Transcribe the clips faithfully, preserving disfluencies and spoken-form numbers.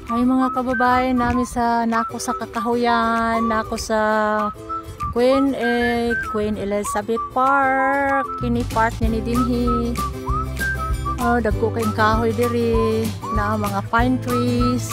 Ay mga kababayan namin sa nako sa Kakahuyan, nako sa Queen eh, Queen Elizabeth Park, kini park ni dinhi. Oh, dagko kayong kahoy diri na mga pine trees.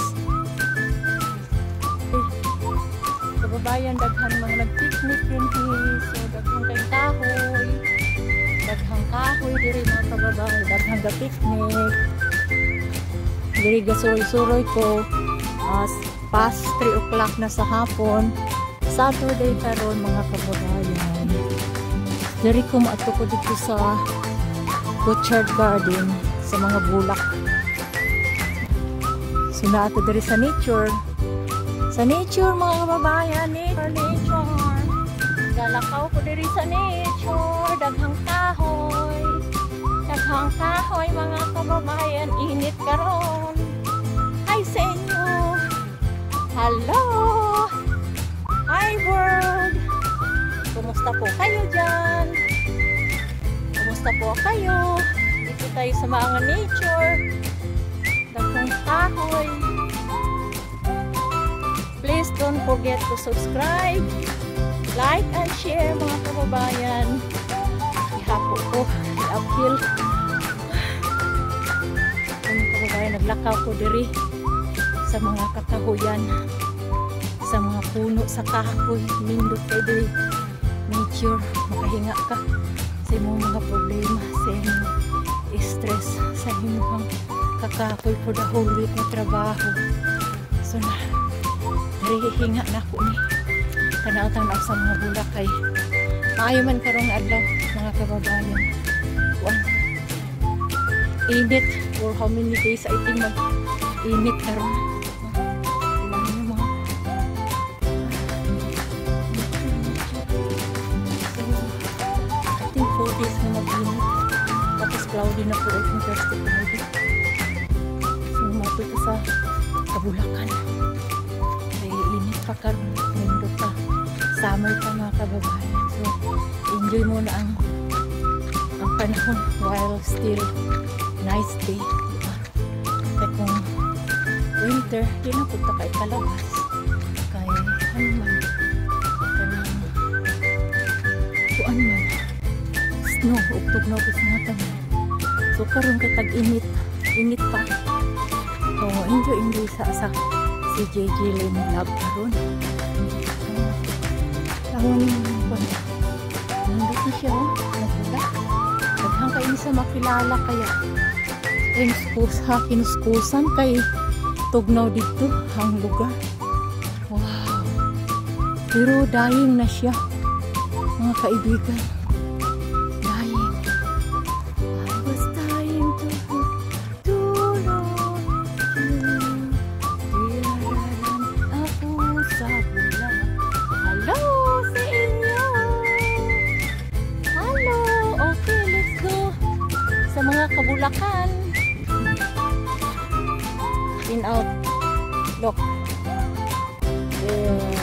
Eh, kababayan daghan mga nag-picnic dinhi, so daghang kayong kahoy. Daghang kahoy diri mga kababayan, daghang ga-picnic. Diri gasuroy-suroy ko uh, past three o'clock na sa hapon. Saturday karon mga kababayan. Diri ko maato ko dito sa Orchard Garden sa mga bulak. So naato diri sa nature. Sa nature mga kababayan, nature, nature. Galakaw ko diri sa nature, daghang kahoy. Daghang kahoy mga kababayan, init karon. Hi sa inyo. Hello. Hi world. Kumusta po kayo dyan? Kumusta po kayo? Dito tayo sa mga nature. Daghang kahoy. Please don't forget to subscribe, like and share mga kababayan. Ihapo ko, i-uphill. Mga kababayan, naglakaw ko diri sa mga kakahuyan, sa mga puno, sa kahoy. Nindot kayo diri. Nature, makahinga ka sa imong mga problema, sa imong stress, sa imong kakahoy for the whole week na trabaho. So na, narihinga na ako ni tanaw-tanaw sa mga bulakay. Maayo man karong adlaw mga kababayan. One, init for how many days I think mag init karon. Ilan yung mga I think four days na mag-init. Tapos cloudy na po itong Thursday Friday. So mato ka sa Kabulakan. Init pa karon, nindot pa. Summer pa mga kababayan. So enjoy muna ang ang panahon while still nice day, diba? Kaya kung winter, di na punta kay kalabas. Kaya ano man, kanang kuan man, snow, uktog na upos mga taman. So karon katag init, init pa. So enjoy, enjoy sa sa si J J Lim Lab karon. Tangon ko. Nandito na siya, oh. Nagula. Daghang kayo sa makilala kaya. Kinuskusa, kinuskusan kay tugnaw dito ang lugar. Wow. Pero dying na siya, mga kaibigan. Dying. I was dying to to love you. Dilalaran ako sa bulan. Hello sa inyo. Hello. Okay, let's go sa mga kabulakan. In out. Look. There.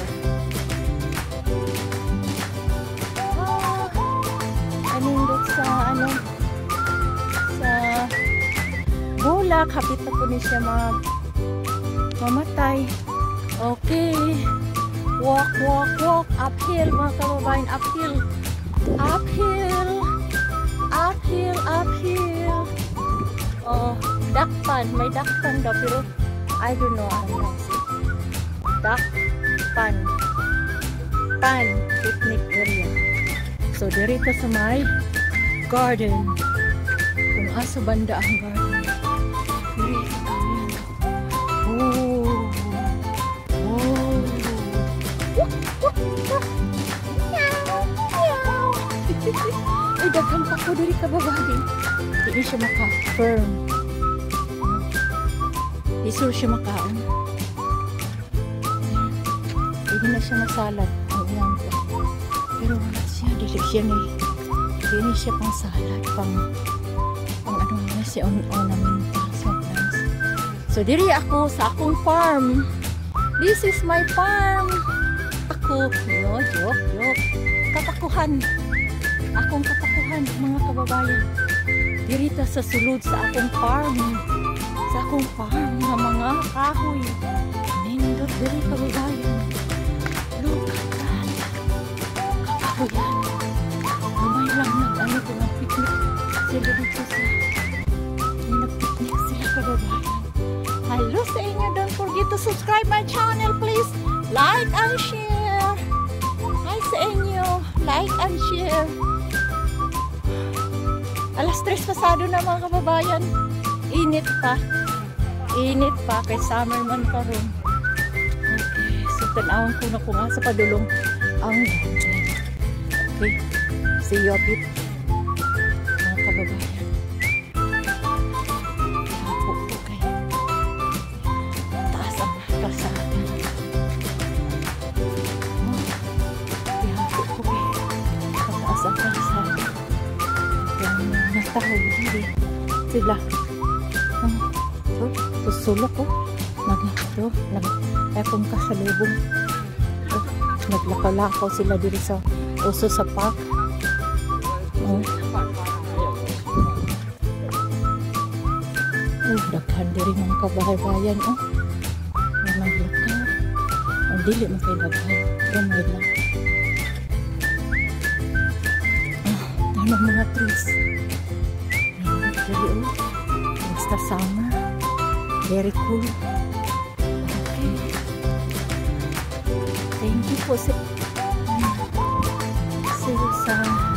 Ah, anindot sa ano sa bulak. Hapit na po niya siya mag mamatay. Okay. Walk, walk, walk. Uphill mga kababayan. Uphill. Uphill. Uphill, uphill. Oh, dakpan. May dakpan daw pero I don't know ano lang siya. Dakpan. Pan. Picnic area. So, dito sa may garden. Kung asa banda ang garden. Dito kami. Oh. Oh. Ay, daghang pa ko diri kababayan. Hindi siya maka-firm. Di sure siya makaon. Hindi na siya masalad. Ang ilang po. Pero wala siya. Dili siya ni Dili siya pang salad. Pang pang ano na siya ornamental sa plants. So, diri ako sa akong farm. This is my farm. Ako. No, joke, joke. Kapakuhan. Akong kapakuhan, mga kababayan. Dirita sa sulod sa akong farm. sa akong farm nga mga kahoy. Nindot diri kababayan. Look at that. Kakahoyan. Lumay lang nag-ano ko ng picnic sila dito sa nag-picnic sila kababayan. Hello sa inyo. Don't forget to subscribe my channel please. Like and share. Hi sa inyo. Like and share. Alas tres pasado na mga kababayan. Init pa. Init pa. Kay summer man pa rin. Okay. So tanawang ko na ko nga sa padulong ang garden. Okay. See you a bit. Mga kababayan. Hapo po kayo. Taas ang kalsada. Oh. Hapo po kayo. Taas ang kalsada. Yung natahog dito. Sila. So, susulok ko. Nag-ito. Nag-epong kasalubong. So, naglakaw-lakaw sila dito sa uso sa park. Oh. Oh, daghan diri mga kabahay-bayan. Oh. Naglakaw. Ang dili man kay daghan. Gamay lang. Ah, tanong mga trees. Dili oh. Basta summer. Very cool. Okay. Thank you po sa see you sa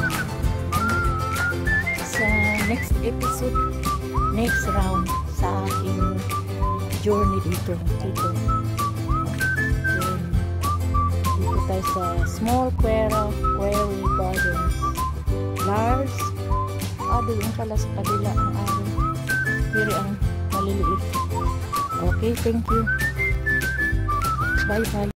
sa next episode, next round sa aking journey dito. Dito. Then, dito tayo sa Small Quarry, Quarry Gardens. Lars. Ah, doon pala sa kabila ang araw. Pero ang maliliit. Okay, thank you. Bye bye.